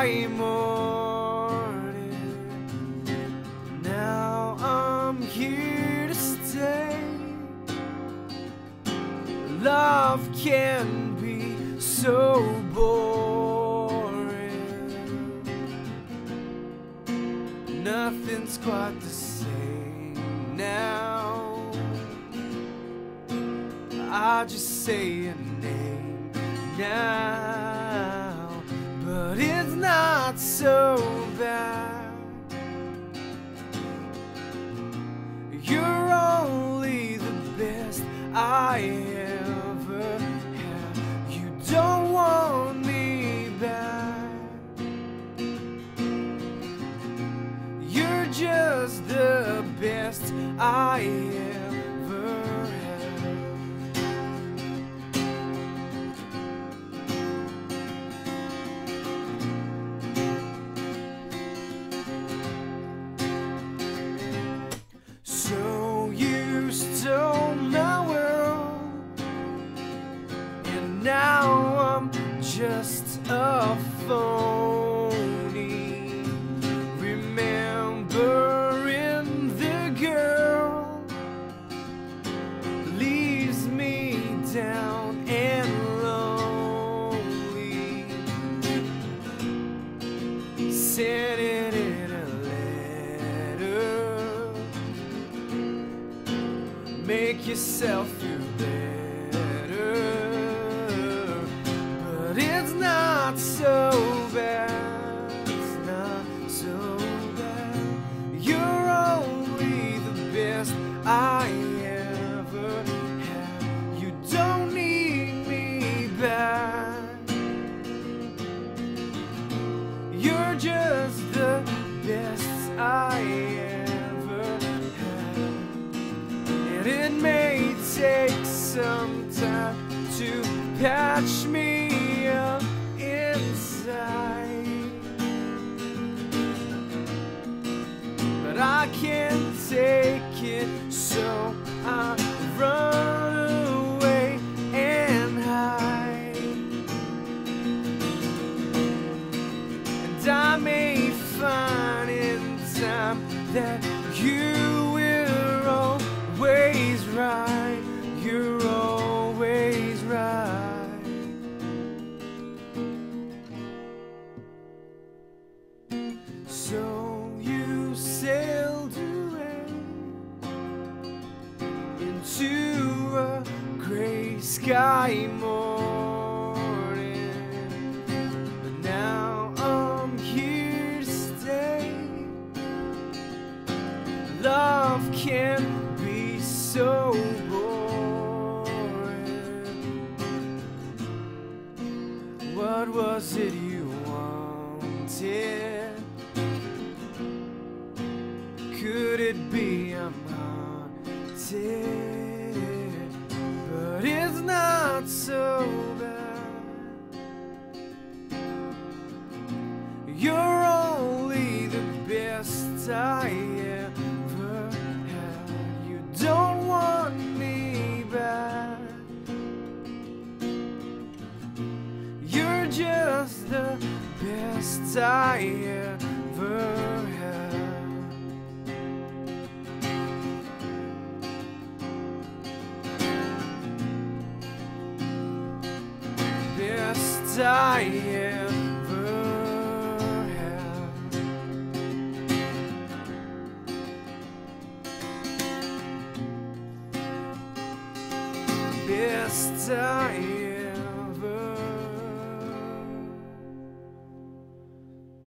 sky morning. Now I'm here to stay. Love can be so boring. Nothing's quite the same now. I just say your name now, but it's not so bad. You're only the best I ever had. You don't want me back. You're just the best I ever had. So you stole my world, and now I'm just a phony, remembering the girl leaves me down and lonely. Sent it in a letter. Make yourself feel better, but it's not so bad. It's not so bad. You're only the best I ever had. You don't need me back. You're just the best I ever had. And it may take some time to patch me up inside, but I can't take it, so I run away and hide. And I may find in time that you will always right. You're always right. So you sailed away into a gray sky morning, but now I'm here to stay. Love can be so boring. What was it you wanted? Could it be I'm haunted? But it's not so bad. You're only the best I ever had. You don't want me back. You're just the best I ever had. Best I ever had. Best I